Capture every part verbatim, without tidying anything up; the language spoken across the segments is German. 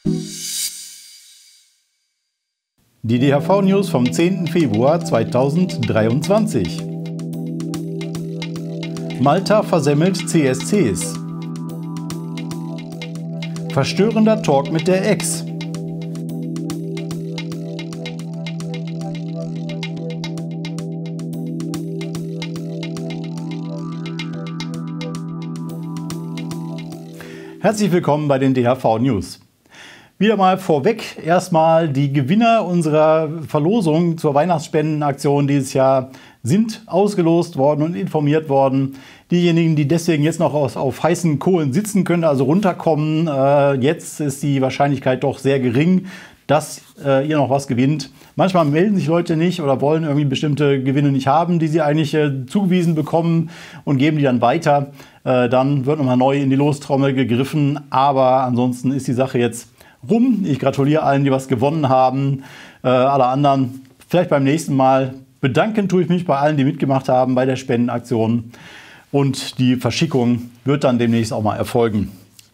Die D H V-News vom zehnten Februar zweitausenddreiundzwanzig. Malta versemmelt C S Cs. Verstörender Talk mit der Ex. Herzlich willkommen bei den D H V-News. Wieder mal vorweg erstmal die Gewinner unserer Verlosung zur Weihnachtsspendenaktion dieses Jahr sind ausgelost worden und informiert worden. Diejenigen, die deswegen jetzt noch auf, auf heißen Kohlen sitzen können, also runterkommen, äh, jetzt ist die Wahrscheinlichkeit doch sehr gering, dass äh, ihr noch was gewinnt. Manchmal melden sich Leute nicht oder wollen irgendwie bestimmte Gewinne nicht haben, die sie eigentlich äh, zugewiesen bekommen und geben die dann weiter. Äh, dann wird nochmal neu in die Lostrommel gegriffen, aber ansonsten ist die Sache jetzt rum. Ich gratuliere allen, die was gewonnen haben. Äh, alle anderen vielleicht beim nächsten Mal. Bedanken tue ich mich bei allen, die mitgemacht haben bei der Spendenaktion. Und die Verschickung wird dann demnächst auch mal erfolgen.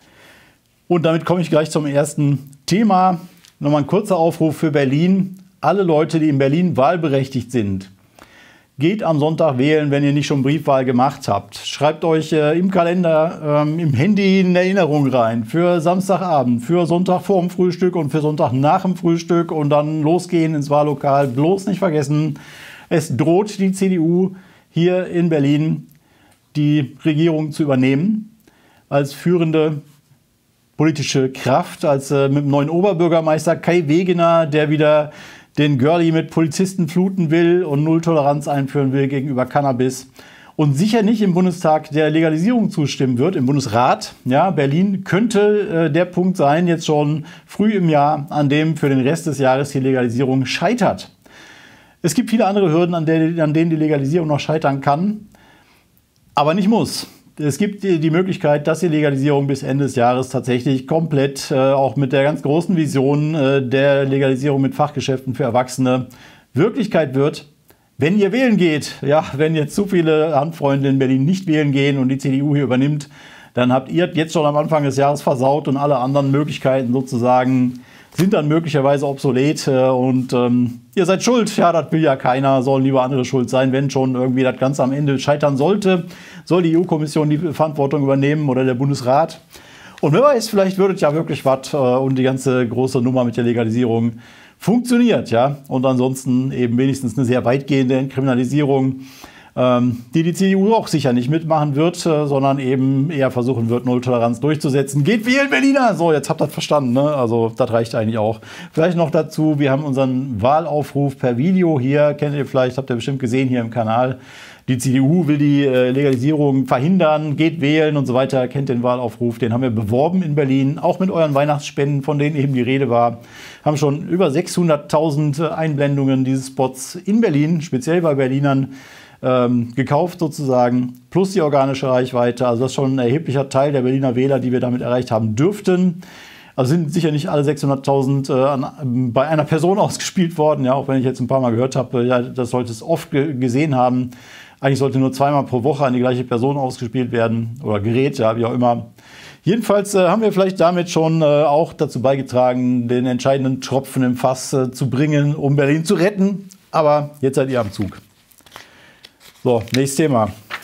Und damit komme ich gleich zum ersten Thema. Nochmal ein kurzer Aufruf für Berlin. Alle Leute, die in Berlin wahlberechtigt sind, geht am Sonntag wählen, wenn ihr nicht schon Briefwahl gemacht habt. Schreibt euch äh, im Kalender, ähm, im Handy eine Erinnerung rein für Samstagabend, für Sonntag vor dem Frühstück und für Sonntag nach dem Frühstück und dann losgehen ins Wahllokal. Bloß nicht vergessen, es droht die C D U hier in Berlin, die Regierung zu übernehmen als führende politische Kraft, als äh, mit dem neuen Oberbürgermeister Kai Wegener, der wieder den Girlie mit Polizisten fluten will und Nulltoleranz einführen will gegenüber Cannabis und sicher nicht im Bundestag der Legalisierung zustimmen wird, im Bundesrat. Ja, Berlin könnte äh, der Punkt sein, jetzt schon früh im Jahr, an dem für den Rest des Jahres die Legalisierung scheitert. Es gibt viele andere Hürden, an, der, an denen die Legalisierung noch scheitern kann, aber nicht muss. Es gibt die Möglichkeit, dass die Legalisierung bis Ende des Jahres tatsächlich komplett, äh, auch mit der ganz großen Vision äh, der Legalisierung mit Fachgeschäften für Erwachsene, Wirklichkeit wird, wenn ihr wählen geht. Ja, wenn jetzt zu viele Handfreunde in Berlin nicht wählen gehen und die C D U hier übernimmt, dann habt ihr jetzt schon am Anfang des Jahres versaut und alle anderen Möglichkeiten sozusagen sind dann möglicherweise obsolet und ähm, ihr seid schuld. Ja, das will ja keiner, sollen lieber andere schuld sein. Wenn schon irgendwie das Ganze am Ende scheitern sollte, soll die E U-Kommission die Verantwortung übernehmen oder der Bundesrat. Und wer weiß, vielleicht wird es ja wirklich was äh, und die ganze große Nummer mit der Legalisierung funktioniert. Ja? Und ansonsten eben wenigstens eine sehr weitgehende Entkriminalisierung, ähm, die die C D U auch sicher nicht mitmachen wird, äh, sondern eben eher versuchen wird, Nulltoleranz durchzusetzen. Geht wählen, Berliner! So, jetzt habt ihr das verstanden. Ne? Also das reicht eigentlich auch. Vielleicht noch dazu, wir haben unseren Wahlaufruf per Video hier. Kennt ihr vielleicht, habt ihr bestimmt gesehen hier im Kanal. Die C D U will die äh, Legalisierung verhindern, geht wählen und so weiter. Kennt den Wahlaufruf, den haben wir beworben in Berlin. Auch mit euren Weihnachtsspenden, von denen eben die Rede war. Haben schon über sechshunderttausend Einblendungen dieses Spots in Berlin, speziell bei Berlinern, Ähm, gekauft sozusagen, plus die organische Reichweite. Also das ist schon ein erheblicher Teil der Berliner Wähler, die wir damit erreicht haben dürften. Also sind sicher nicht alle sechshunderttausend äh, an, bei einer Person ausgespielt worden, ja, auch wenn ich jetzt ein paar Mal gehört habe, ja, das sollte es oft ge gesehen haben. Eigentlich sollte nur zweimal pro Woche an die gleiche Person ausgespielt werden oder Gerät, ja, wie auch immer. Jedenfalls äh, haben wir vielleicht damit schon äh, auch dazu beigetragen, den entscheidenden Tropfen im Fass äh, zu bringen, um Berlin zu retten. Aber jetzt seid ihr am Zug. So, nächstes Thema.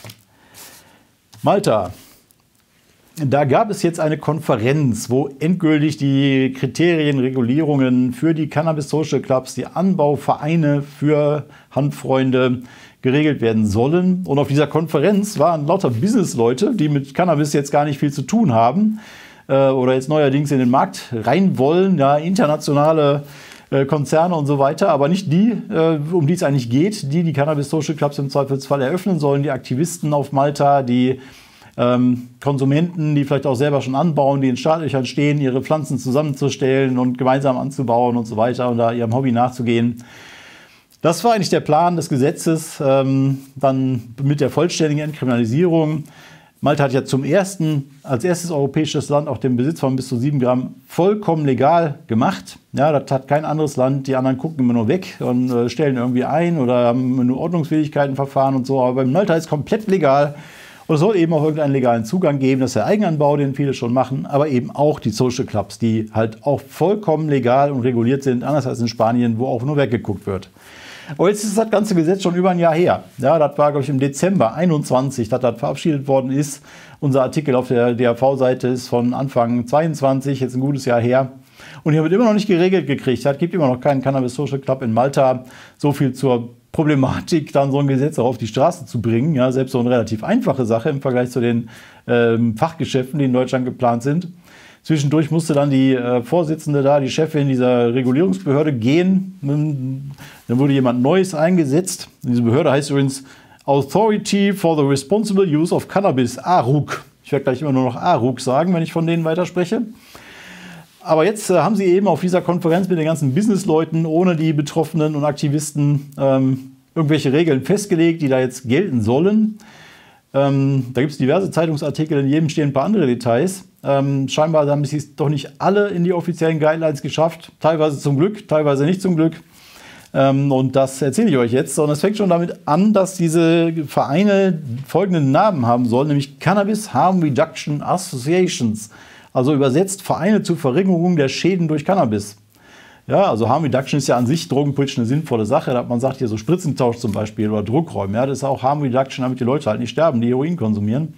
Malta. Da gab es jetzt eine Konferenz, wo endgültig die Kriterien, Regulierungen für die Cannabis Social Clubs, die Anbauvereine für Handfreunde geregelt werden sollen. Und auf dieser Konferenz waren lauter Businessleute, die mit Cannabis jetzt gar nicht viel zu tun haben äh, oder jetzt neuerdings in den Markt rein wollen, ja, internationale Konzerne und so weiter, aber nicht die, um die es eigentlich geht, die die Cannabis Social Clubs im Zweifelsfall eröffnen sollen, die Aktivisten auf Malta, die ähm, Konsumenten, die vielleicht auch selber schon anbauen, die in Startlöchern stehen, ihre Pflanzen zusammenzustellen und gemeinsam anzubauen und so weiter und da ihrem Hobby nachzugehen. Das war eigentlich der Plan des Gesetzes, ähm, dann mit der vollständigen Entkriminalisierung. Malta hat ja zum ersten, als erstes europäisches Land auch den Besitz von bis zu sieben Gramm vollkommen legal gemacht. Ja, das hat kein anderes Land. Die anderen gucken immer nur weg und äh, stellen irgendwie ein oder haben nur Ordnungsfähigkeitenverfahren und so. Aber bei Malta ist es komplett legal. Und es soll eben auch irgendeinen legalen Zugang geben, das ist der Eigenanbau, den viele schon machen, aber eben auch die Social Clubs, die halt auch vollkommen legal und reguliert sind, anders als in Spanien, wo auch nur weggeguckt wird. Aber jetzt ist das ganze Gesetz schon über ein Jahr her. Ja, das war, glaube ich, im Dezember einundzwanzig, dass das verabschiedet worden ist. Unser Artikel auf der D A V-Seite ist von Anfang zweiundzwanzig, jetzt ein gutes Jahr her. Und hier wird immer noch nicht geregelt gekriegt. Es gibt immer noch keinen Cannabis Social Club in Malta. So viel zur Problematik, dann so ein Gesetz auch auf die Straße zu bringen. Ja, selbst so eine relativ einfache Sache im Vergleich zu den ähm, Fachgeschäften, die in Deutschland geplant sind. Zwischendurch musste dann die äh, Vorsitzende da, die Chefin dieser Regulierungsbehörde gehen. Dann wurde jemand Neues eingesetzt. Diese Behörde heißt übrigens Authority for the Responsible Use of Cannabis, A R U C. Ich werde gleich immer nur noch A R U C sagen, wenn ich von denen weiterspreche. Aber jetzt äh, haben sie eben auf dieser Konferenz mit den ganzen Businessleuten ohne die Betroffenen und Aktivisten ähm, irgendwelche Regeln festgelegt, die da jetzt gelten sollen. Ähm, da gibt es diverse Zeitungsartikel, in jedem stehen ein paar andere Details. Ähm, scheinbar haben sie es doch nicht alle in die offiziellen Guidelines geschafft. Teilweise zum Glück, teilweise nicht zum Glück. Ähm, und das erzähle ich euch jetzt. Und es fängt schon damit an, dass diese Vereine folgenden Namen haben sollen, nämlich Cannabis Harm Reduction Associations. Also übersetzt Vereine zur Verringerung der Schäden durch Cannabis. Ja, also Harm Reduction ist ja an sich drogenpolitisch eine sinnvolle Sache. Da man sagt hier so Spritzentausch zum Beispiel oder Druckräume. Ja, das ist auch Harm Reduction, damit die Leute halt nicht sterben, die Heroin konsumieren.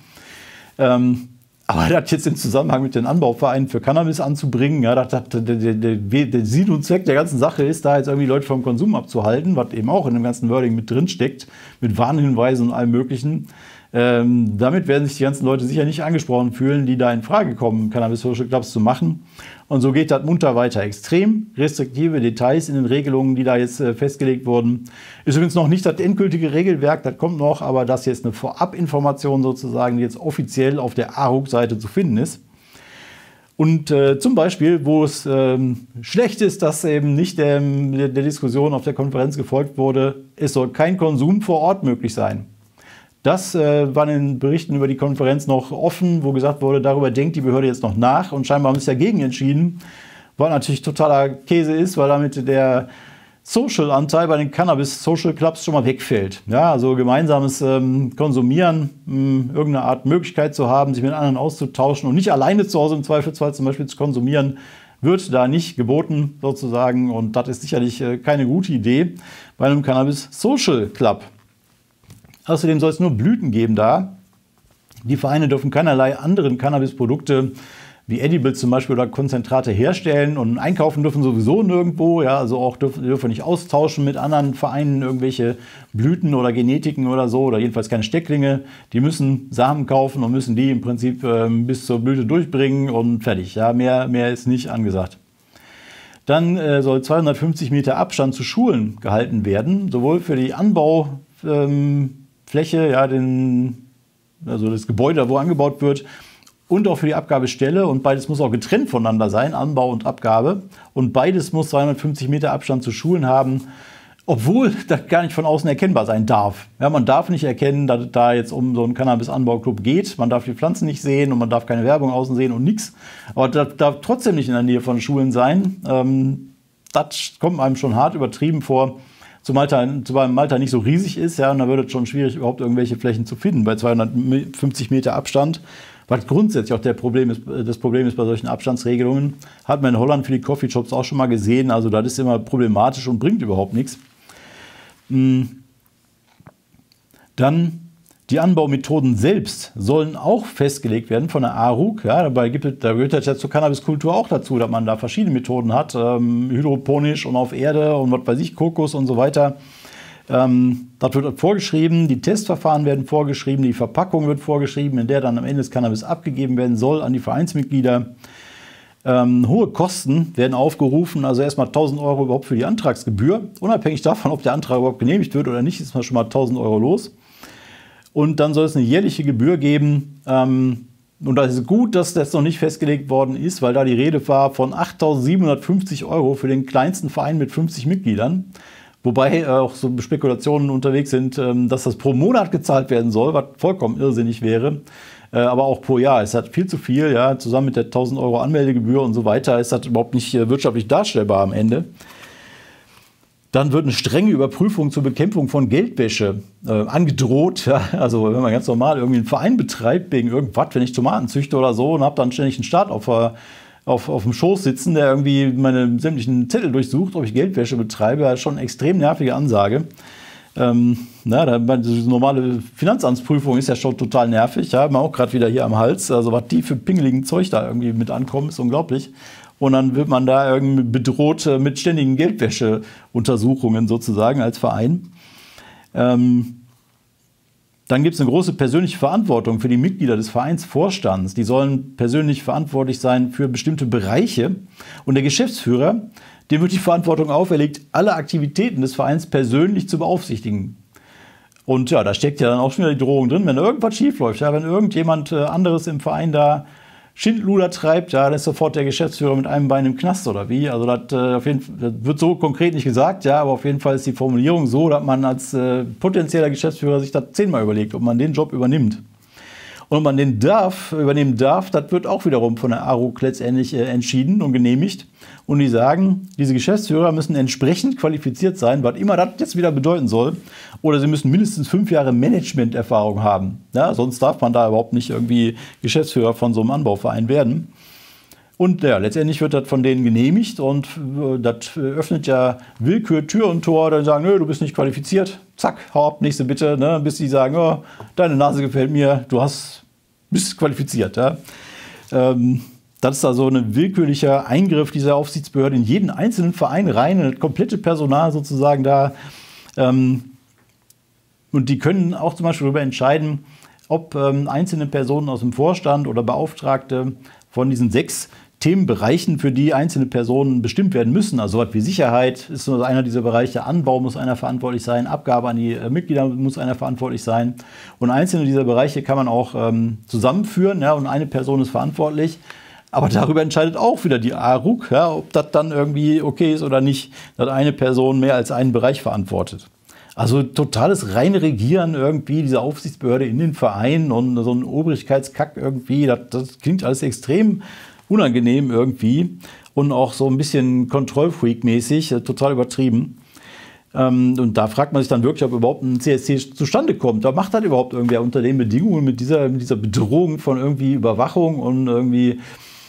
Ähm, aber das jetzt im Zusammenhang mit den Anbauvereinen für Cannabis anzubringen, ja, das, das, der, der, der, der Sinn und Zweck der ganzen Sache ist, da jetzt irgendwie Leute vom Konsum abzuhalten, was eben auch in dem ganzen Wording mit drin steckt, mit Warnhinweisen und allem Möglichen. Ähm, damit werden sich die ganzen Leute sicher nicht angesprochen fühlen, die da in Frage kommen, Cannabis Social Clubs zu machen. Und so geht das munter weiter. Extrem restriktive Details in den Regelungen, die da jetzt äh, festgelegt wurden. Ist übrigens noch nicht das endgültige Regelwerk, das kommt noch, aber das hier ist eine Vorabinformation sozusagen, die jetzt offiziell auf der A R U C-Seite zu finden ist. Und äh, zum Beispiel, wo es ähm, schlecht ist, dass eben nicht der, der, der Diskussion auf der Konferenz gefolgt wurde, es soll kein Konsum vor Ort möglich sein. Das äh, war in den Berichten über die Konferenz noch offen, wo gesagt wurde, darüber denkt die Behörde jetzt noch nach. Und scheinbar haben sie sich dagegen entschieden, was natürlich totaler Käse ist, weil damit der Social-Anteil bei den Cannabis-Social Clubs schon mal wegfällt. Ja, also gemeinsames ähm, Konsumieren, mh, irgendeine Art Möglichkeit zu haben, sich mit anderen auszutauschen und nicht alleine zu Hause im Zweifelsfall zum Beispiel zu konsumieren, wird da nicht geboten sozusagen. Und das ist sicherlich äh, keine gute Idee bei einem Cannabis-Social Club. Außerdem soll es nur Blüten geben da. Die Vereine dürfen keinerlei anderen Cannabis-Produkte wie Edibles zum Beispiel oder Konzentrate herstellen und einkaufen dürfen sowieso nirgendwo. Ja, also auch dürfen, dürfen nicht austauschen mit anderen Vereinen irgendwelche Blüten oder Genetiken oder so oder jedenfalls keine Stecklinge. Die müssen Samen kaufen und müssen die im Prinzip äh, bis zur Blüte durchbringen und fertig. Ja, mehr, mehr ist nicht angesagt. Dann äh, soll zweihundertfünfzig Meter Abstand zu Schulen gehalten werden, sowohl für die Anbau ähm, Fläche, ja, den, also das Gebäude, wo angebaut wird, und auch für die Abgabestelle. Und beides muss auch getrennt voneinander sein, Anbau und Abgabe. Und beides muss zweihundertfünfzig Meter Abstand zu Schulen haben, obwohl das gar nicht von außen erkennbar sein darf. Ja, man darf nicht erkennen, dass es da jetzt um so einen Cannabis-Anbauclub geht. Man darf die Pflanzen nicht sehen und man darf keine Werbung außen sehen und nichts. Aber das darf trotzdem nicht in der Nähe von Schulen sein. Ähm, das kommt einem schon hart übertrieben vor. Zumal Malta, Malta nicht so riesig ist, ja, und da wird es schon schwierig, überhaupt irgendwelche Flächen zu finden bei zweihundertfünfzig Meter Abstand. Was grundsätzlich auch der Problem ist, das Problem ist bei solchen Abstandsregelungen, hat man in Holland für die Coffeeshops auch schon mal gesehen. Also das ist immer problematisch und bringt überhaupt nichts. Dann die Anbaumethoden selbst sollen auch festgelegt werden von der A R U C. Ja, dabei gibt es, da gehört ja zur Cannabiskultur auch dazu, dass man da verschiedene Methoden hat, ähm, hydroponisch und auf Erde und was weiß ich, Kokos und so weiter. Ähm, das wird vorgeschrieben, die Testverfahren werden vorgeschrieben, die Verpackung wird vorgeschrieben, in der dann am Ende das Cannabis abgegeben werden soll an die Vereinsmitglieder. Ähm, hohe Kosten werden aufgerufen, also erstmal tausend Euro überhaupt für die Antragsgebühr. Unabhängig davon, ob der Antrag überhaupt genehmigt wird oder nicht, ist man schon mal tausend Euro los. Und dann soll es eine jährliche Gebühr geben. Ähm, und das ist gut, dass das noch nicht festgelegt worden ist, weil da die Rede war von achttausendsiebenhundertfünfzig Euro für den kleinsten Verein mit fünfzig Mitgliedern. Wobei äh, auch so Spekulationen unterwegs sind, ähm, dass das pro Monat gezahlt werden soll, was vollkommen irrsinnig wäre. Äh, aber auch pro Jahr. Es hat viel zu viel, ja, zusammen mit der tausend Euro Anmeldegebühr und so weiter, ist das überhaupt nicht äh, wirtschaftlich darstellbar am Ende. Dann wird eine strenge Überprüfung zur Bekämpfung von Geldwäsche äh, angedroht. Ja? Also wenn man ganz normal irgendwie einen Verein betreibt wegen irgendwas, wenn ich Tomaten züchte oder so und habe dann ständig einen Staat auf, auf, auf dem Schoß sitzen, der irgendwie meine sämtlichen Zettel durchsucht, ob ich Geldwäsche betreibe, das ist schon eine extrem nervige Ansage. Ähm, na, die normale Finanzamtsprüfung ist ja schon total nervig. Ja, haben wir auch gerade wieder hier am Hals. Also was die für pingeligen Zeug da irgendwie mit ankommen, ist unglaublich. Und dann wird man da irgendwie bedroht mit ständigen Geldwäscheuntersuchungen sozusagen als Verein. Ähm, dann gibt es eine große persönliche Verantwortung für die Mitglieder des Vereinsvorstands. Die sollen persönlich verantwortlich sein für bestimmte Bereiche. Und der Geschäftsführer, dem wird die Verantwortung auferlegt, alle Aktivitäten des Vereins persönlich zu beaufsichtigen. Und ja, da steckt ja dann auch schon wieder die Drohung drin, wenn irgendwas schief läuft, ja, wenn irgendjemand anderes im Verein da Schindluder treibt, ja, dann ist sofort der Geschäftsführer mit einem Bein im Knast oder wie. Also das, äh, auf jeden Fall, das wird so konkret nicht gesagt, ja, aber auf jeden Fall ist die Formulierung so, dass man als äh, potenzieller Geschäftsführer sich das zehnmal überlegt, ob man den Job übernimmt. Und ob man den darf, übernehmen darf, das wird auch wiederum von der A R U C letztendlich äh, entschieden und genehmigt. Und die sagen, diese Geschäftsführer müssen entsprechend qualifiziert sein, was immer das jetzt wieder bedeuten soll. Oder sie müssen mindestens fünf Jahre Managementerfahrung haben. Ja, sonst darf man da überhaupt nicht irgendwie Geschäftsführer von so einem Anbauverein werden. Und ja, letztendlich wird das von denen genehmigt und äh, das öffnet ja Willkür Tür und Tor. Dann sagen, nö, du bist nicht qualifiziert. Zack, hau ab, nächste bitte. Ne? Bis die sagen, oh, deine Nase gefällt mir, du hast, bist qualifiziert. Ja? Ähm, Das ist also ein willkürlicher Eingriff dieser Aufsichtsbehörde in jeden einzelnen Verein rein, das komplette Personal sozusagen da. Und die können auch zum Beispiel darüber entscheiden, ob einzelne Personen aus dem Vorstand oder Beauftragte von diesen sechs Themenbereichen, für die einzelne Personen bestimmt werden müssen. Also was wie Sicherheit ist nur einer dieser Bereiche, Anbau muss einer verantwortlich sein, Abgabe an die Mitglieder muss einer verantwortlich sein. Und einzelne dieser Bereiche kann man auch zusammenführen, ja, und eine Person ist verantwortlich. Aber darüber entscheidet auch wieder die A R U C, ja, ob das dann irgendwie okay ist oder nicht, dass eine Person mehr als einen Bereich verantwortet. Also totales reine Regieren irgendwie, diese Aufsichtsbehörde in den Vereinen und so ein Obrigkeitskack irgendwie, das, das klingt alles extrem unangenehm irgendwie und auch so ein bisschen Kontrollfreak-mäßig, total übertrieben. Und da fragt man sich dann wirklich, ob überhaupt ein C S C zustande kommt. Da macht das überhaupt irgendwer unter den Bedingungen mit dieser, mit dieser Bedrohung von irgendwie Überwachung und irgendwie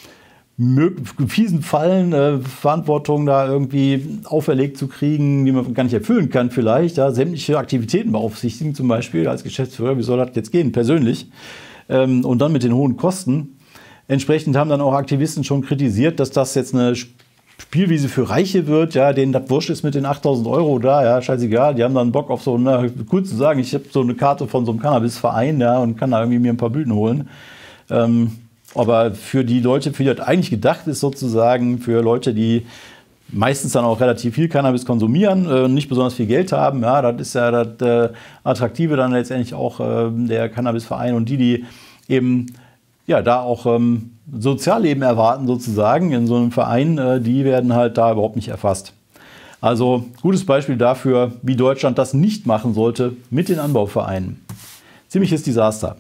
fiesen Fallen, äh, Verantwortung da irgendwie auferlegt zu kriegen, die man gar nicht erfüllen kann vielleicht. Ja, sämtliche Aktivitäten beaufsichtigen zum Beispiel als Geschäftsführer. Wie soll das jetzt gehen, persönlich? Ähm, und dann mit den hohen Kosten. Entsprechend haben dann auch Aktivisten schon kritisiert, dass das jetzt eine Spielwiese für Reiche wird, ja, denen das wurscht ist mit den achttausend Euro da, ja, scheißegal. Die haben dann Bock auf so eine, kurz zu sagen, ich habe so eine Karte von so einem Cannabisverein, ja, und kann da irgendwie mir ein paar Blüten holen. Ähm, Aber für die Leute, für die das eigentlich gedacht ist sozusagen, für Leute, die meistens dann auch relativ viel Cannabis konsumieren, äh, nicht besonders viel Geld haben, ja, das ist ja das äh, Attraktive dann letztendlich auch äh, der Cannabisverein und die, die eben ja da auch ähm, Sozialleben erwarten sozusagen in so einem Verein, äh, die werden halt da überhaupt nicht erfasst. Also gutes Beispiel dafür, wie Deutschland das nicht machen sollte mit den Anbauvereinen. Ziemliches Desaster.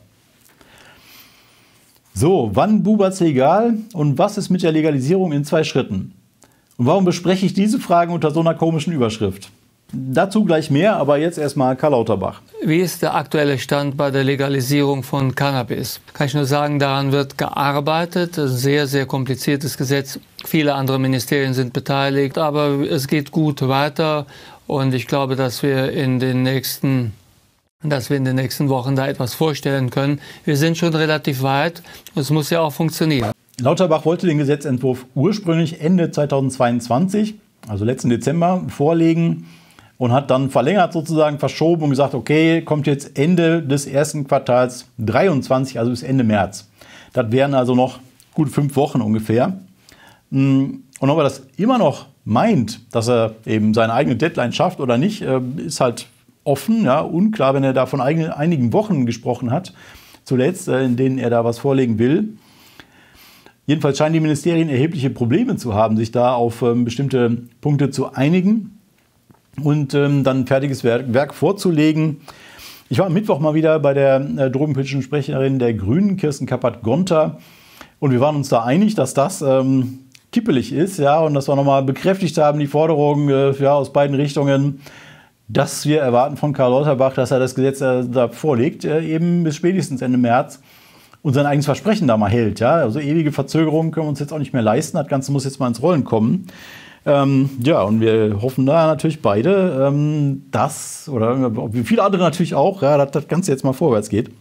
So, wann bubert's legal und was ist mit der Legalisierung in zwei Schritten? Und warum bespreche ich diese Fragen unter so einer komischen Überschrift? Dazu gleich mehr, aber jetzt erstmal Karl Lauterbach. Wie ist der aktuelle Stand bei der Legalisierung von Cannabis? Kann ich nur sagen, daran wird gearbeitet. Ein sehr, sehr kompliziertes Gesetz. Viele andere Ministerien sind beteiligt, aber es geht gut weiter. Und ich glaube, dass wir in den nächsten dass wir in den nächsten Wochen da etwas vorstellen können. Wir sind schon relativ weit. Es muss ja auch funktionieren. Lauterbach wollte den Gesetzentwurf ursprünglich Ende zweitausendzweiundzwanzig, also letzten Dezember, vorlegen und hat dann verlängert sozusagen, verschoben und gesagt, okay, kommt jetzt Ende des ersten Quartals dreiundzwanzig, also bis Ende März. Das wären also noch gut fünf Wochen ungefähr. Und ob er das immer noch meint, dass er eben seine eigene Deadline schafft oder nicht, ist halt offen, ja, unklar, wenn er da von einigen Wochen gesprochen hat, zuletzt, in denen er da was vorlegen will. Jedenfalls scheinen die Ministerien erhebliche Probleme zu haben, sich da auf ähm, bestimmte Punkte zu einigen und ähm, dann ein fertiges Werk, Werk vorzulegen. Ich war am Mittwoch mal wieder bei der äh, drogenpolitischen Sprecherin der Grünen, Kirsten Kappert-Gonter, und wir waren uns da einig, dass das ähm, kippelig ist, ja, und dass wir nochmal bekräftigt haben, die Forderung äh, ja, aus beiden Richtungen, dass wir erwarten von Karl Lauterbach, dass er das Gesetz äh, da vorlegt, äh, eben bis spätestens Ende März und sein eigenes Versprechen da mal hält. Ja? Also ewige Verzögerungen können wir uns jetzt auch nicht mehr leisten. Das Ganze muss jetzt mal ins Rollen kommen. Ähm, ja, und wir hoffen da natürlich beide, ähm, dass, oder wie viele andere natürlich auch, ja, dass das Ganze jetzt mal vorwärts geht.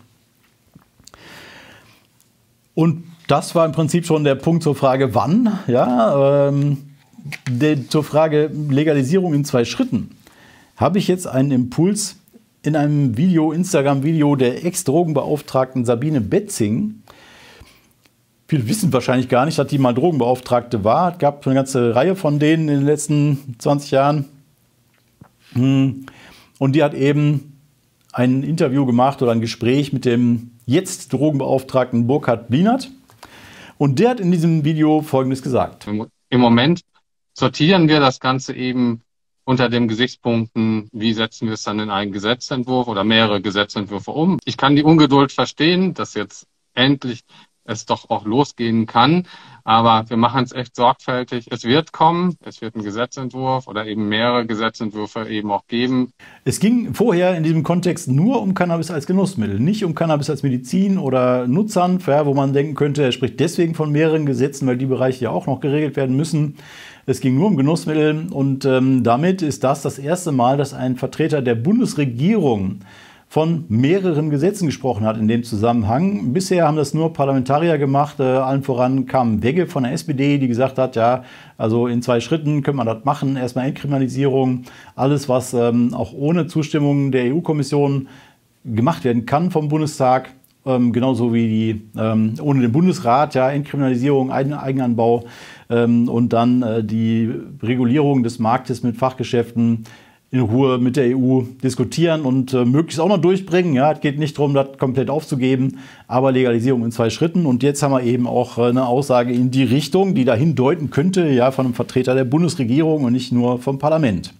Und das war im Prinzip schon der Punkt zur Frage, wann. Ja, ähm, der, zur Frage Legalisierung in zwei Schritten habe ich jetzt einen Impuls in einem Video, Instagram-Video der Ex-Drogenbeauftragten Sabine Betzing. Viele wissen wahrscheinlich gar nicht, dass die mal Drogenbeauftragte war. Es gab eine ganze Reihe von denen in den letzten zwanzig Jahren. Und die hat eben ein Interview gemacht oder ein Gespräch mit dem jetzt Drogenbeauftragten Burkhard Blinert. Und der hat in diesem Video Folgendes gesagt. Im Moment sortieren wir das Ganze eben unter den Gesichtspunkten, wie setzen wir es dann in einen Gesetzentwurf oder mehrere Gesetzentwürfe um. Ich kann die Ungeduld verstehen, dass jetzt endlich es doch auch losgehen kann, aber wir machen es echt sorgfältig. Es wird kommen, es wird einen Gesetzentwurf oder eben mehrere Gesetzentwürfe eben auch geben. Es ging vorher in diesem Kontext nur um Cannabis als Genussmittel, nicht um Cannabis als Medizin oder Nutzhanf, ja, wo man denken könnte, er spricht deswegen von mehreren Gesetzen, weil die Bereiche ja auch noch geregelt werden müssen. Es ging nur um Genussmittel und ähm, damit ist das das erste Mal, dass ein Vertreter der Bundesregierung von mehreren Gesetzen gesprochen hat in dem Zusammenhang. Bisher haben das nur Parlamentarier gemacht. Äh, allen voran kam Wegge von der S P D, die gesagt hat, ja, also in zwei Schritten könnte man das machen. Erstmal Entkriminalisierung, alles, was ähm, auch ohne Zustimmung der E U-Kommission gemacht werden kann vom Bundestag. Ähm, genauso wie die ähm, ohne den Bundesrat, ja, Entkriminalisierung, Eigen Eigenanbau ähm, und dann äh, die Regulierung des Marktes mit Fachgeschäften in Ruhe mit der E U diskutieren und äh, möglichst auch noch durchbringen. Ja, es geht nicht darum, das komplett aufzugeben, aber Legalisierung in zwei Schritten. Und jetzt haben wir eben auch äh, eine Aussage in die Richtung, die dahin deuten könnte, ja, von einem Vertreter der Bundesregierung und nicht nur vom Parlament.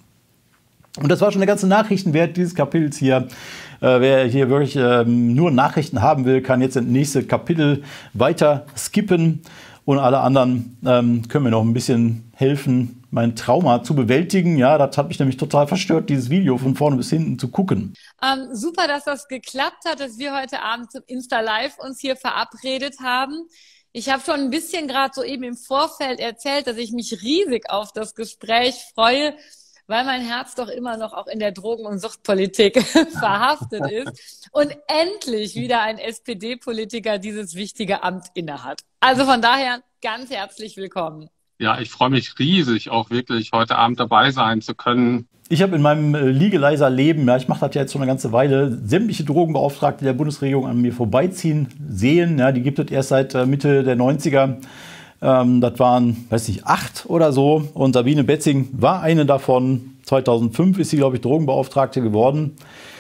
Und das war schon der ganze Nachrichtenwert dieses Kapitels hier. Äh, wer hier wirklich äh, nur Nachrichten haben will, kann jetzt das nächste Kapitel weiter skippen. Und alle anderen ähm, können mir noch ein bisschen helfen, mein Trauma zu bewältigen. Ja, das hat mich nämlich total verstört, dieses Video von vorne bis hinten zu gucken. Ähm, super, dass das geklappt hat, dass wir heute Abend zum Insta-Live uns hier verabredet haben. Ich habe schon ein bisschen gerade so eben im Vorfeld erzählt, dass ich mich riesig auf das Gespräch freue, weil mein Herz doch immer noch auch in der Drogen- und Suchtpolitik verhaftet ist und endlich wieder ein S P D-Politiker dieses wichtige Amt innehat. Also von daher ganz herzlich willkommen. Ja, ich freue mich riesig, auch wirklich heute Abend dabei sein zu können. Ich habe in meinem äh, Liegeleiser Leben, ja, ich mache das ja jetzt schon eine ganze Weile, sämtliche Drogenbeauftragte der Bundesregierung an mir vorbeiziehen sehen. Ja, die gibt es erst seit äh, Mitte der neunziger. Ähm, das waren, weiß nicht, acht oder so. Und Sabine Betzing war eine davon. zweitausendfünf ist sie, glaube ich, Drogenbeauftragte geworden.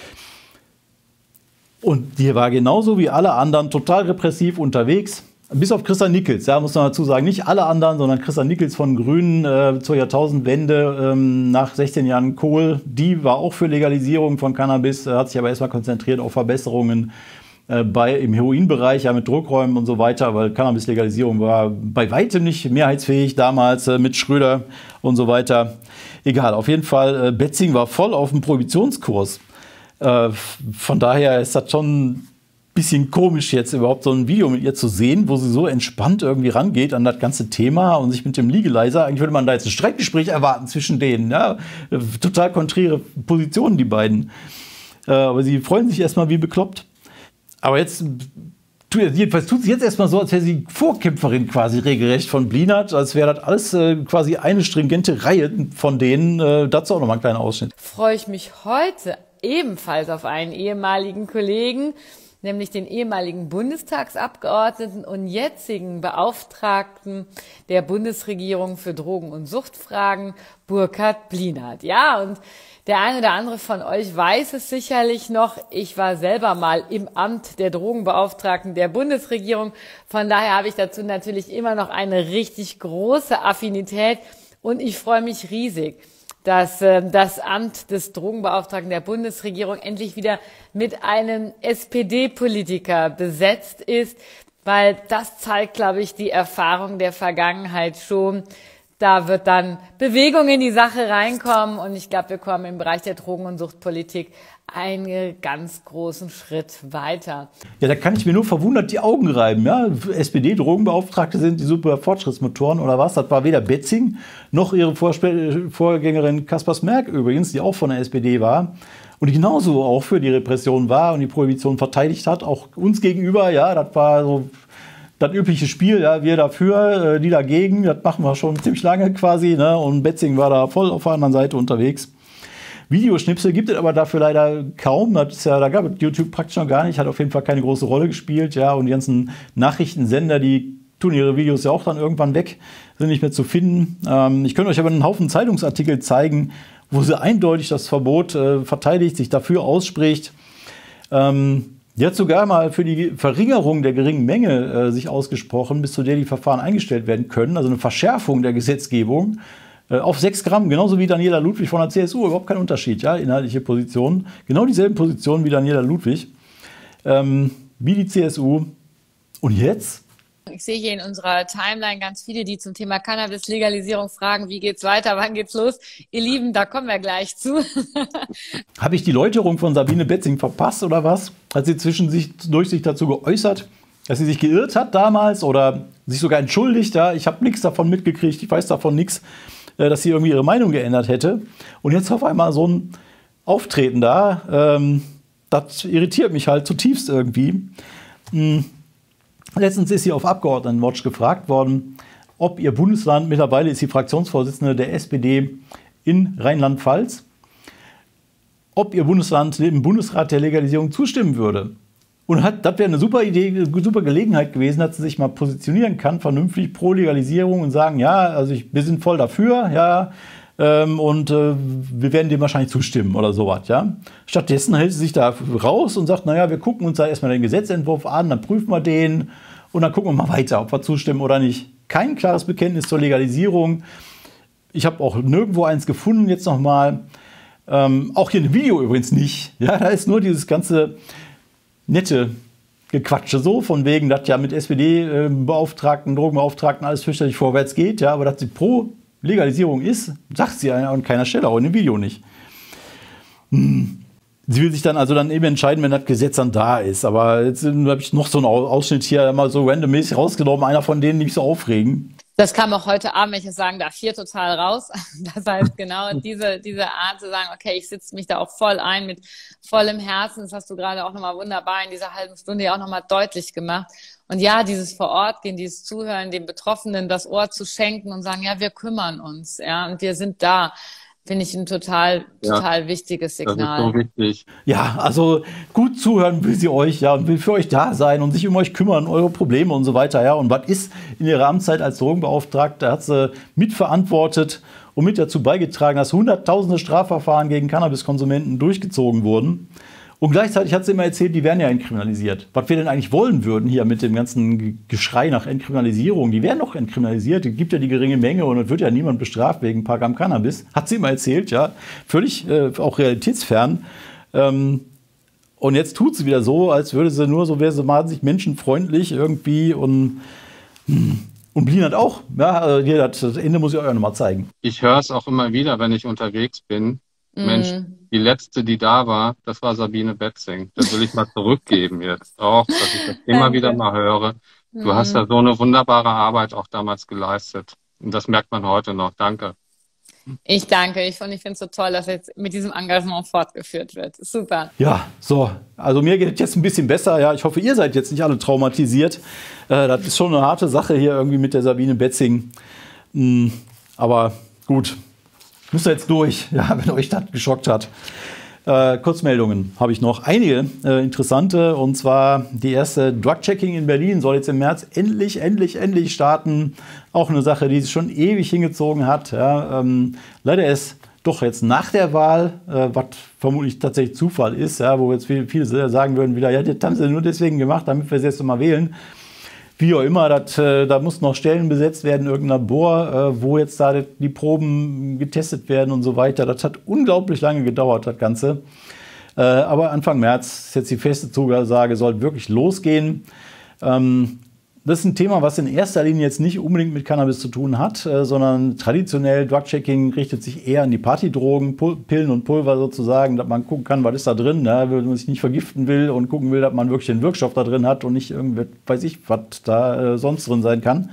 Und die war genauso wie alle anderen total repressiv unterwegs. Bis auf Christa Nickels, ja, muss man dazu sagen. Nicht alle anderen, sondern Christa Nickels von Grünen äh, zur Jahrtausendwende ähm, nach sechzehn Jahren Kohl. Die war auch für Legalisierung von Cannabis, äh, hat sich aber erstmal konzentriert auf Verbesserungen äh, bei, im Heroinbereich, ja, mit Druckräumen und so weiter, weil Cannabis-Legalisierung war bei weitem nicht mehrheitsfähig damals äh, mit Schröder und so weiter. Egal, auf jeden Fall, äh, Betzing war voll auf dem Prohibitionskurs. Äh, von daher ist das schon bisschen komisch jetzt überhaupt so ein Video mit ihr zu sehen, wo sie so entspannt irgendwie rangeht an das ganze Thema und sich mit dem Legalizer, eigentlich würde man da jetzt ein Streitgespräch erwarten zwischen denen, ja, total konträre Positionen, die beiden. Äh, aber sie freuen sich erstmal wie bekloppt. Aber jetzt, jedenfalls tut sie jetzt erstmal so, als wäre sie Vorkämpferin quasi regelrecht von Blinert, als wäre das alles äh, quasi eine stringente Reihe von denen. Äh, dazu auch nochmal ein kleiner Ausschnitt. Freue ich mich heute ebenfalls auf einen ehemaligen Kollegen, nämlich den ehemaligen Bundestagsabgeordneten und jetzigen Beauftragten der Bundesregierung für Drogen- und Suchtfragen, Burkhard Blinert. Ja, und der eine oder andere von euch weiß es sicherlich noch. Ich war selber mal im Amt der Drogenbeauftragten der Bundesregierung. Von daher habe ich dazu natürlich immer noch eine richtig große Affinität und ich freue mich riesig, dass äh, das Amt des Drogenbeauftragten der Bundesregierung endlich wieder mit einem S P D-Politiker besetzt ist, weil das zeigt, glaube ich, die Erfahrung der Vergangenheit schon. Da wird dann Bewegung in die Sache reinkommen und ich glaube, wir kommen im Bereich der Drogen- und Suchtpolitik einen ganz großen Schritt weiter. Ja, da kann ich mir nur verwundert die Augen reiben. Ja? S P D-Drogenbeauftragte sind die super Fortschrittsmotoren oder was? Das war weder Betzing noch ihre Vorspä- Vorgängerin Kaspers-Merk übrigens, die auch von der S P D war und die genauso auch für die Repression war und die Prohibition verteidigt hat, auch uns gegenüber. Ja, das war so das übliche Spiel, ja, wir dafür, die dagegen, das machen wir schon ziemlich lange quasi, ne? Und Betzing war da voll auf der anderen Seite unterwegs. Videoschnipsel gibt es aber dafür leider kaum, das ist ja, da gab es YouTube praktisch noch gar nicht, hat auf jeden Fall keine große Rolle gespielt, ja, und die ganzen Nachrichtensender, die tun ihre Videos ja auch dann irgendwann weg, sind nicht mehr zu finden. Ähm, ich könnte euch aber einen Haufen Zeitungsartikel zeigen, wo sie eindeutig das Verbot äh, verteidigt, sich dafür ausspricht. Ähm, Die hat sogar mal für die Verringerung der geringen Menge äh, sich ausgesprochen, bis zu der die Verfahren eingestellt werden können. Also eine Verschärfung der Gesetzgebung äh, auf sechs Gramm, genauso wie Daniela Ludwig von der C S U. Überhaupt kein Unterschied, ja, inhaltliche Positionen. Genau dieselben Positionen wie Daniela Ludwig, ähm, wie die C S U. Und jetzt? Ich sehe hier in unserer Timeline ganz viele, die zum Thema Cannabis-Legalisierung fragen, wie geht's weiter, wann geht's los? Ihr Lieben, da kommen wir gleich zu. Habe ich die Läuterung von Sabine Betzing verpasst oder was? Hat sie zwischendurch sich dazu geäußert, dass sie sich geirrt hat damals oder sich sogar entschuldigt? Ja? Ich habe nichts davon mitgekriegt, ich weiß davon nichts, dass sie irgendwie ihre Meinung geändert hätte. Und jetzt auf einmal so ein Auftreten da, ähm, das irritiert mich halt zutiefst irgendwie. Hm. Letztens ist sie auf Abgeordnetenwatch gefragt worden, ob ihr Bundesland, mittlerweile ist sie Fraktionsvorsitzende der S P D in Rheinland-Pfalz, ob ihr Bundesland dem Bundesrat der Legalisierung zustimmen würde. Und hat, das wäre eine super Idee, eine super Gelegenheit gewesen, dass sie sich mal positionieren kann, vernünftig pro Legalisierung und sagen, ja, also ich, wir sind voll dafür, ja, ähm, und äh, wir werden dem wahrscheinlich zustimmen oder sowas, ja. Stattdessen hält sie sich da raus und sagt, naja, wir gucken uns da erstmal den Gesetzentwurf an, dann prüfen wir den und dann gucken wir mal weiter, ob wir zustimmen oder nicht. Kein klares Bekenntnis zur Legalisierung. Ich habe auch nirgendwo eins gefunden, jetzt nochmal. Ähm, auch hier im Video übrigens nicht. Ja, da ist nur dieses ganze nette Gequatsche so, von wegen, dass ja mit S P D-Beauftragten, Drogenbeauftragten alles fürchterlich vorwärts geht, ja, aber dass sie pro Legalisierung ist, sagt sie an keiner Stelle, auch in dem Video nicht. Hm. Sie will sich dann also dann eben entscheiden, wenn das Gesetz dann da ist. Aber jetzt habe ich noch so einen Ausschnitt hier mal so randommäßig rausgenommen, einer von denen, die mich so aufregen. Das kam auch heute Abend, wenn ich es sagen darf, hier total raus. Das heißt, genau diese, diese Art zu sagen, okay, ich sitze mich da auch voll ein mit vollem Herzen. Das hast du gerade auch nochmal wunderbar in dieser halben Stunde ja auch nochmal deutlich gemacht. Und ja, dieses vor Ort gehen, dieses Zuhören, den Betroffenen das Ohr zu schenken und sagen, ja, wir kümmern uns, ja, und wir sind da. Finde ich ein total, total ja, wichtiges Signal. Das ist so wichtig. Ja, also gut zuhören will sie euch, ja, und will für euch da sein und sich um euch kümmern, eure Probleme und so weiter, ja. Und was ist in ihrer Amtszeit als Drogenbeauftragte, hat sie mitverantwortet und mit dazu beigetragen, dass hunderttausende Strafverfahren gegen Cannabiskonsumenten durchgezogen wurden. Und gleichzeitig hat sie immer erzählt, die werden ja entkriminalisiert. Was wir denn eigentlich wollen würden hier mit dem ganzen Geschrei nach Entkriminalisierung, die werden doch entkriminalisiert, es gibt ja die geringe Menge und es wird ja niemand bestraft wegen ein paar Gramm Cannabis. Hat sie immer erzählt, ja, völlig äh, auch realitätsfern. Ähm, und jetzt tut sie wieder so, als würde sie nur so, wäre sie wahnsinnig menschenfreundlich irgendwie und, und Blin hat auch. Ja, also hier, das Ende muss ich euch auch nochmal zeigen. Ich höre es auch immer wieder, wenn ich unterwegs bin. Mensch, die letzte, die da war, das war Sabine Betzing. Das will ich mal zurückgeben jetzt auch, dass ich das immer wieder mal höre. Du hast da so eine wunderbare Arbeit auch damals geleistet. Und das merkt man heute noch. Danke. Ich danke. Ich, und ich finde es so toll, dass jetzt mit diesem Engagement fortgeführt wird. Super. Ja, so. Also mir geht es jetzt ein bisschen besser. Ja, ich hoffe, ihr seid jetzt nicht alle traumatisiert. Äh, das ist schon eine harte Sache hier irgendwie mit der Sabine Betzing. Mm, aber gut. Müsst ihr jetzt durch, ja, wenn euch das geschockt hat. Äh, Kurzmeldungen habe ich noch. Einige äh, interessante. Und zwar die erste Drug-Checking in Berlin soll jetzt im März endlich, endlich, endlich starten. Auch eine Sache, die sich schon ewig hingezogen hat. Ja, ähm, leider ist doch jetzt nach der Wahl, äh, was vermutlich tatsächlich Zufall ist, ja, wo jetzt viele, viele sagen würden wieder, ja, das haben sie nur deswegen gemacht, damit wir es jetzt mal wählen. Wie auch immer, dat, äh, da mussten noch Stellen besetzt werden, irgendein Labor, äh, wo jetzt da die Proben getestet werden und so weiter. Das hat unglaublich lange gedauert, das Ganze. Äh, aber Anfang März ist jetzt die feste Zusage, soll wirklich losgehen. Ähm, Das ist ein Thema, was in erster Linie jetzt nicht unbedingt mit Cannabis zu tun hat, äh, sondern traditionell Drug-Checking richtet sich eher an die Partydrogen, Pul Pillen und Pulver sozusagen, dass man gucken kann, was ist da drin, ne, wenn man sich nicht vergiften will und gucken will, dass man wirklich den Wirkstoff da drin hat und nicht irgendwie, weiß ich, was da äh, sonst drin sein kann.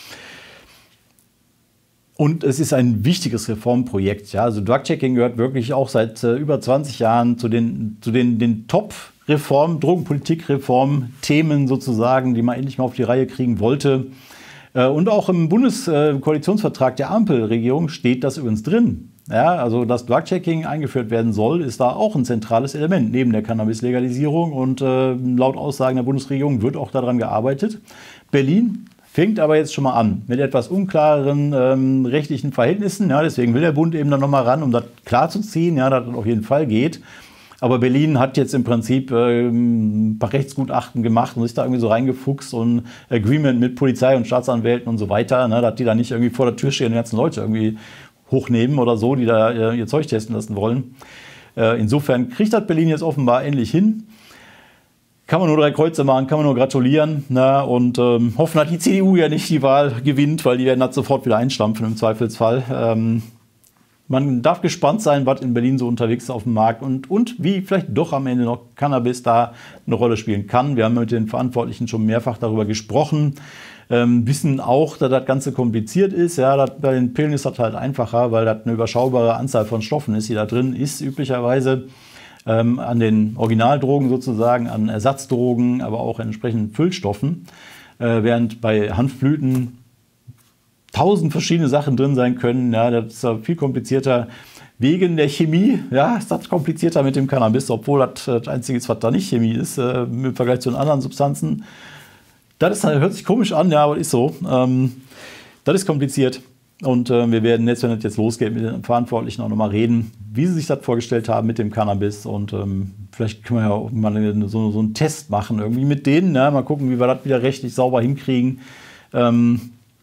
Und es ist ein wichtiges Reformprojekt. Ja? Also Drug-Checking gehört wirklich auch seit äh, über zwanzig Jahren zu den, zu den, den Top- Reform, Drogenpolitik-Reform-Themen sozusagen, die man endlich mal auf die Reihe kriegen wollte. Und auch im Bundeskoalitionsvertrag der Ampelregierung steht das übrigens drin. Ja, also dass Drug-Checking eingeführt werden soll, ist da auch ein zentrales Element neben der Cannabis-Legalisierung. Und äh, laut Aussagen der Bundesregierung wird auch daran gearbeitet. Berlin fängt aber jetzt schon mal an mit etwas unklareren ähm, rechtlichen Verhältnissen. Ja, deswegen will der Bund eben dann nochmal ran, um das klarzuziehen, ja, dass das auf jeden Fall geht. Aber Berlin hat jetzt im Prinzip äh, ein paar Rechtsgutachten gemacht und sich da irgendwie so reingefuchst und Agreement mit Polizei und Staatsanwälten und so weiter, ne, dass die da nicht irgendwie vor der Tür stehen und die ganzen Leute irgendwie hochnehmen oder so, die da äh, ihr Zeug testen lassen wollen. Äh, insofern kriegt das Berlin jetzt offenbar endlich hin. Kann man nur drei Kreuze machen, kann man nur gratulieren, ne, und ähm, hoffen, dass die C D U ja nicht die Wahl gewinnt, weil die werden das sofort wieder einstampfen im Zweifelsfall. Ähm, Man darf gespannt sein, was in Berlin so unterwegs ist auf dem Markt und, und wie vielleicht doch am Ende noch Cannabis da eine Rolle spielen kann. Wir haben mit den Verantwortlichen schon mehrfach darüber gesprochen, ähm, wissen auch, dass das Ganze kompliziert ist. Ja, das, bei den Pillen ist das halt einfacher, weil das eine überschaubare Anzahl von Stoffen ist, die da drin ist, üblicherweise. Ähm, an den Originaldrogen sozusagen, an Ersatzdrogen, aber auch entsprechenden Füllstoffen. Äh, während bei Hanfblüten tausend verschiedene Sachen drin sein können. Ja, das ist viel komplizierter. Wegen der Chemie, ja, ist das komplizierter mit dem Cannabis, obwohl das das Einzige ist, was da nicht Chemie ist, äh, im Vergleich zu den anderen Substanzen. Das ist, hört sich komisch an, ja, aber ist so. Ähm, das ist kompliziert. Und äh, wir werden jetzt, wenn es jetzt losgeht, mit den Verantwortlichen auch nochmal reden, wie sie sich das vorgestellt haben mit dem Cannabis. Und ähm, vielleicht können wir ja auch mal so, so einen Test machen, irgendwie mit denen. Ja, mal gucken, wie wir das wieder rechtlich sauber hinkriegen. Ähm,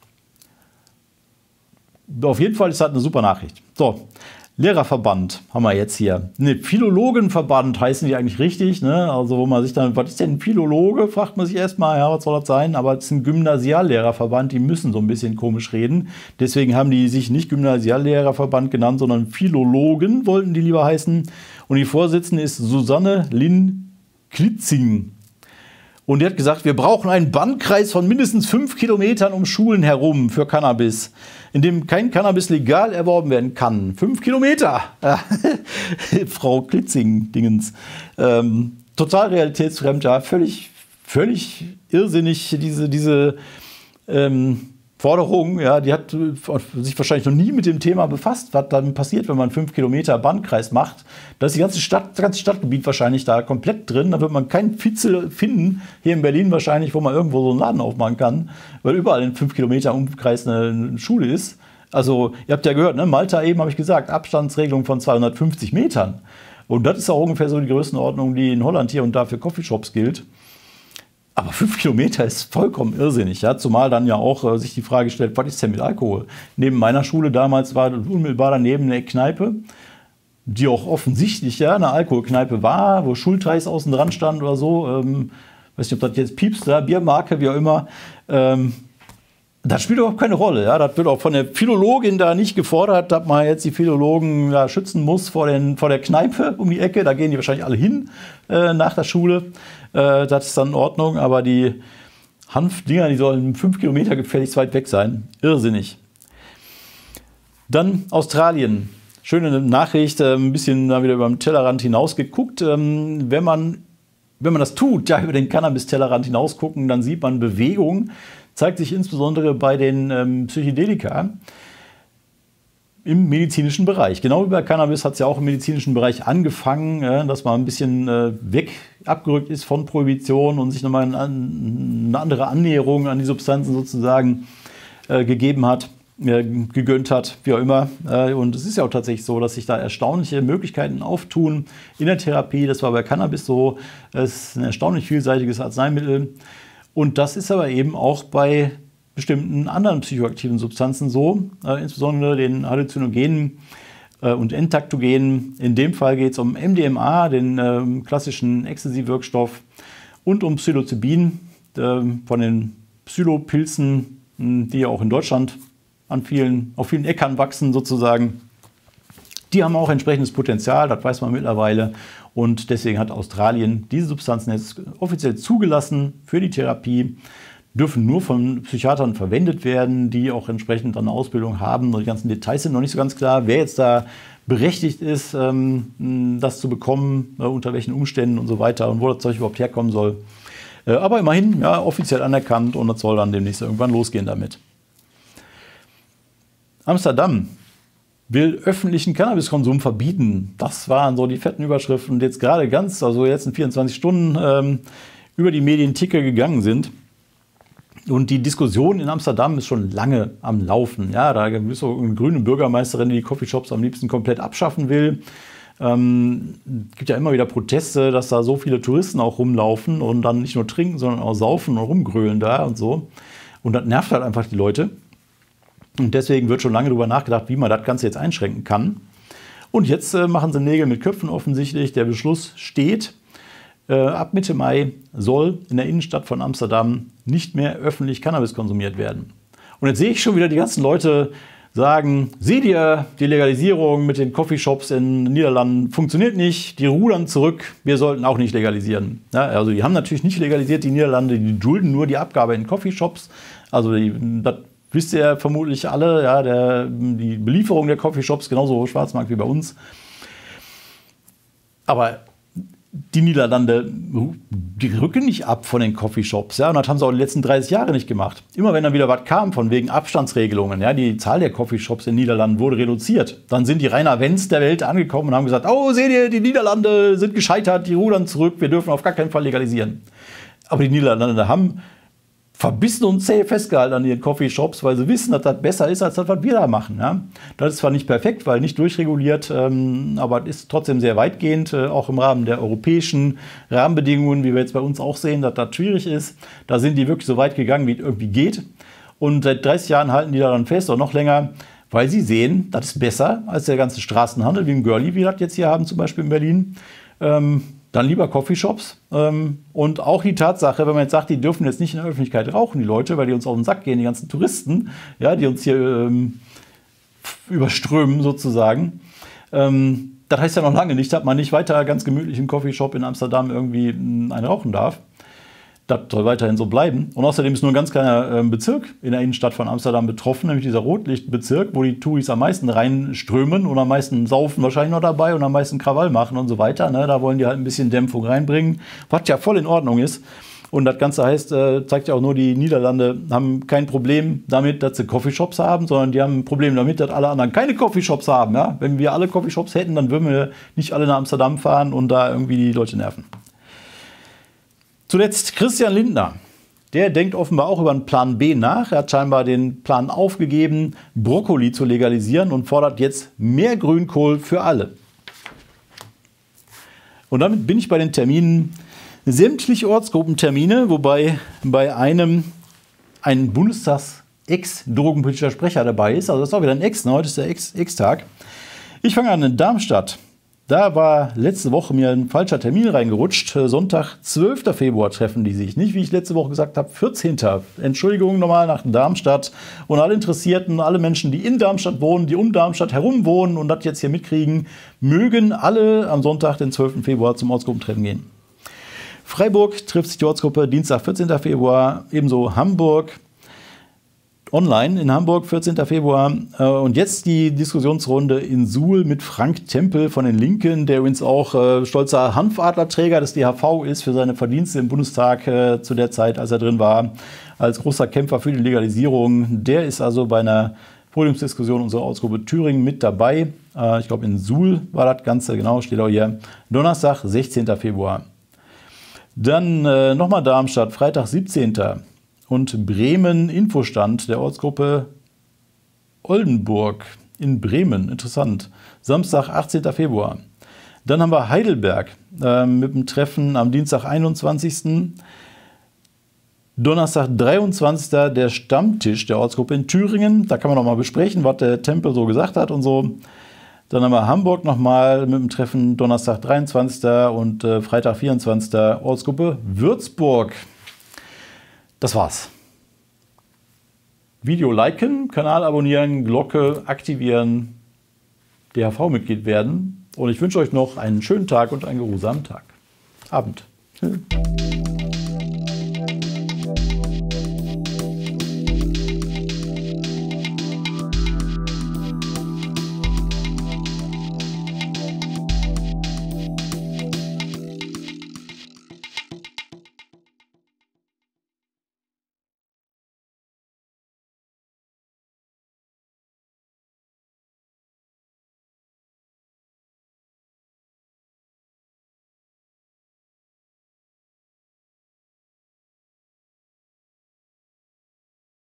Auf jeden Fall ist das eine super Nachricht. So, Lehrerverband haben wir jetzt hier. Ne, Philologenverband heißen die eigentlich richtig. Ne? Also wo man sich dann, was ist denn ein Philologe, fragt man sich erstmal, ja, was soll das sein? Aber es ist ein Gymnasiallehrerverband, die müssen so ein bisschen komisch reden. Deswegen haben die sich nicht Gymnasiallehrerverband genannt, sondern Philologen wollten die lieber heißen. Und die Vorsitzende ist Susanne Linn Klitzing. Und die hat gesagt, wir brauchen einen Bannkreis von mindestens fünf Kilometern um Schulen herum für Cannabis, in dem kein Cannabis legal erworben werden kann. Fünf Kilometer! Frau Klitzing-Dingens. Ähm, total realitätsfremd, ja, völlig, völlig irrsinnig, diese, diese ähm, Forderung. Ja, die hat sich wahrscheinlich noch nie mit dem Thema befasst, was dann passiert, wenn man fünf Kilometer Bannkreis macht. Da ist die ganze Stadt, das ganze Stadtgebiet wahrscheinlich da komplett drin. Da wird man keinen Fitzel finden, hier in Berlin wahrscheinlich, wo man irgendwo so einen Laden aufmachen kann, weil überall in fünf Kilometer Umkreis eine, eine Schule ist. Also, ihr habt ja gehört, ne? Malta eben, habe ich gesagt, Abstandsregelung von zweihundertfünfzig Metern. Und das ist auch ungefähr so die Größenordnung, die in Holland hier und da für Coffeeshops gilt. Aber fünf Kilometer ist vollkommen irrsinnig, ja? Zumal dann ja auch äh, sich die Frage stellt, was ist denn mit Alkohol? Neben meiner Schule damals war unmittelbar daneben eine Kneipe, die auch offensichtlich ja eine Alkoholkneipe war, wo Schultheiß außen dran stand oder so. Ähm, weiß nicht, ob das jetzt piepst, ja? Biermarke, wie auch immer. Ähm, das spielt überhaupt keine Rolle. Ja? Das wird auch von der Philologin da nicht gefordert, dass man jetzt die Philologen ja, schützen muss vor, den, vor der Kneipe um die Ecke. Da gehen die wahrscheinlich alle hin äh, nach der Schule. Äh, das ist dann in Ordnung. Aber die Hanfdinger, die sollen fünf Kilometer gefälligst weit weg sein. Irrsinnig. Dann Australien. Schöne Nachricht, äh, ein bisschen da wieder über den Tellerrand hinausgeguckt. Ähm, wenn man, wenn man das tut, ja, über den Cannabis-Tellerrand hinausgucken, dann sieht man Bewegung. Zeigt sich insbesondere bei den ähm, Psychedelika im medizinischen Bereich. Genau wie bei Cannabis hat es ja auch im medizinischen Bereich angefangen, äh, dass man ein bisschen äh, weg abgerückt ist von Prohibition und sich nochmal eine, eine andere Annäherung an die Substanzen sozusagen äh, gegeben hat, äh, gegönnt hat, wie auch immer. Äh, und es ist ja auch tatsächlich so, dass sich da erstaunliche Möglichkeiten auftun in der Therapie. Das war bei Cannabis so. Es ist ein erstaunlich vielseitiges Arzneimittel. Und das ist aber eben auch bei bestimmten anderen psychoaktiven Substanzen so, äh, insbesondere den Halluzinogenen äh, und Entaktogenen. In dem Fall geht es um M D M A, den äh, klassischen Ecstasy-Wirkstoff, und um Psilocybin, äh, von den Psilopilzen, die auch in Deutschland an vielen, auf vielen Äckern wachsen sozusagen. Die haben auch entsprechendes Potenzial, das weiß man mittlerweile. Und deswegen hat Australien diese Substanzen jetzt offiziell zugelassen für die Therapie. Dürfen nur von Psychiatern verwendet werden, die auch entsprechend eine Ausbildung haben. Und die ganzen Details sind noch nicht so ganz klar, wer jetzt da berechtigt ist, das zu bekommen, unter welchen Umständen und so weiter und wo das Zeug überhaupt herkommen soll. Aber immerhin, ja, offiziell anerkannt und das soll dann demnächst irgendwann losgehen damit. Amsterdam will öffentlichen Cannabiskonsum verbieten. Das waren so die fetten Überschriften, die jetzt gerade ganz, also jetzt in vierundzwanzig Stunden ähm, über die Medienticker gegangen sind. Und die Diskussion in Amsterdam ist schon lange am Laufen. Ja, da gibt es so eine grüne Bürgermeisterin, die die Coffeeshops am liebsten komplett abschaffen will. Ähm, gibt ja immer wieder Proteste, dass da so viele Touristen auch rumlaufen und dann nicht nur trinken, sondern auch saufen und rumgrölen da und so. Und das nervt halt einfach die Leute. Und deswegen wird schon lange darüber nachgedacht, wie man das Ganze jetzt einschränken kann. Und jetzt äh, machen sie Nägel mit Köpfen offensichtlich. Der Beschluss steht. Äh, ab Mitte Mai soll in der Innenstadt von Amsterdam nicht mehr öffentlich Cannabis konsumiert werden. Und jetzt sehe ich schon wieder die ganzen Leute sagen, seht ihr, die Legalisierung mit den Coffeeshops in den Niederlanden funktioniert nicht, die rudern zurück, wir sollten auch nicht legalisieren. Ja, also die haben natürlich nicht legalisiert, die Niederlande, die dulden nur die Abgabe in Coffeeshops. Also die, das wisst ihr vermutlich alle, ja, der, die Belieferung der Coffeeshops genauso Schwarzmarkt wie bei uns. Aber die Niederlande, die rücken nicht ab von den Coffeeshops. Ja, und das haben sie auch die letzten dreißig Jahre nicht gemacht. Immer wenn dann wieder was kam von wegen Abstandsregelungen, ja, die Zahl der Coffeeshops in den Niederlanden wurde reduziert. Dann sind die Rainer Wenz der Welt angekommen und haben gesagt, oh, seht ihr, die Niederlande sind gescheitert, die rudern zurück, wir dürfen auf gar keinen Fall legalisieren. Aber die Niederlande haben verbissen und zäh festgehalten an ihren Coffeeshops, weil sie wissen, dass das besser ist, als das, was wir da machen. Ja? Das ist zwar nicht perfekt, weil nicht durchreguliert, ähm, aber es ist trotzdem sehr weitgehend, äh, auch im Rahmen der europäischen Rahmenbedingungen, wie wir jetzt bei uns auch sehen, dass das schwierig ist. Da sind die wirklich so weit gegangen, wie es irgendwie geht. Und seit dreißig Jahren halten die daran fest, oder noch länger, weil sie sehen, das ist besser als der ganze Straßenhandel, wie im Girlie, wie wir das jetzt hier haben, zum Beispiel in Berlin. Ähm, Dann lieber Coffeeshops. Und auch die Tatsache, wenn man jetzt sagt, die dürfen jetzt nicht in der Öffentlichkeit rauchen, die Leute, weil die uns auf den Sack gehen, die ganzen Touristen, ja, die uns hier ähm, überströmen sozusagen. Ähm, das heißt ja noch lange nicht, dass man nicht weiter ganz gemütlich im Coffeeshop in Amsterdam irgendwie einen rauchen darf. Das soll weiterhin so bleiben. Und außerdem ist nur ein ganz kleiner Bezirk in der Innenstadt von Amsterdam betroffen, nämlich dieser Rotlichtbezirk, wo die Touris am meisten reinströmen und am meisten saufen wahrscheinlich noch dabei und am meisten Krawall machen und so weiter. Ne? Da wollen die halt ein bisschen Dämpfung reinbringen, was ja voll in Ordnung ist. Und das Ganze heißt, äh, zeigt ja auch nur, die Niederlande haben kein Problem damit, dass sie Coffeeshops haben, sondern die haben ein Problem damit, dass alle anderen keine Coffeeshops haben. Ja? Wenn wir alle Coffeeshops hätten, dann würden wir nicht alle nach Amsterdam fahren und da irgendwie die Leute nerven. Zuletzt Christian Lindner. Der denkt offenbar auch über einen Plan B nach. Er hat scheinbar den Plan aufgegeben, Brokkoli zu legalisieren und fordert jetzt mehr Grünkohl für alle. Und damit bin ich bei den Terminen. Sämtliche Ortsgruppentermine, wobei bei einem ein Bundestags-Ex-drogenpolitischer Sprecher dabei ist. Also das ist auch wieder ein Ex, ne? Heute ist der Ex-Tag. Ich fange an in Darmstadt. Da war letzte Woche mir ein falscher Termin reingerutscht. Sonntag, zwölfter Februar treffen die sich. Nicht, wie ich letzte Woche gesagt habe, vierzehnter Entschuldigung, nochmal nach Darmstadt. Und alle Interessierten, alle Menschen, die in Darmstadt wohnen, die um Darmstadt herum wohnen und das jetzt hier mitkriegen, mögen alle am Sonntag, den zwölften Februar, zum Ortsgruppentreffen gehen. Freiburg trifft sich die Ortsgruppe Dienstag, vierzehnter Februar. Ebenso Hamburg. Online in Hamburg, vierzehnter Februar. Und jetzt die Diskussionsrunde in Suhl mit Frank Tempel von den Linken, der übrigens auch äh, stolzer Hanfadlerträger des D H V ist für seine Verdienste im Bundestag äh, zu der Zeit, als er drin war, als großer Kämpfer für die Legalisierung. Der ist also bei einer Podiumsdiskussion unserer Ortsgruppe Thüringen mit dabei. Äh, ich glaube, in Suhl war das Ganze, genau, steht auch hier. Donnerstag, sechzehnter Februar. Dann äh, nochmal Darmstadt, Freitag, siebzehnter Und Bremen, Infostand der Ortsgruppe Oldenburg in Bremen. Interessant. Samstag, achtzehnter Februar. Dann haben wir Heidelberg äh, mit dem Treffen am Dienstag, einundzwanzigsten Donnerstag, dreiundzwanzigster der Stammtisch der Ortsgruppe in Thüringen. Da kann man noch mal besprechen, was der Tempel so gesagt hat und so. Dann haben wir Hamburg nochmal mit dem Treffen Donnerstag, dreiundzwanzigster und äh, Freitag, vierundzwanzigster Ortsgruppe Würzburg. Das war's. Video liken, Kanal abonnieren, Glocke aktivieren, D H V-Mitglied werden. Und ich wünsche euch noch einen schönen Tag und einen geruhsamen Tag. Abend.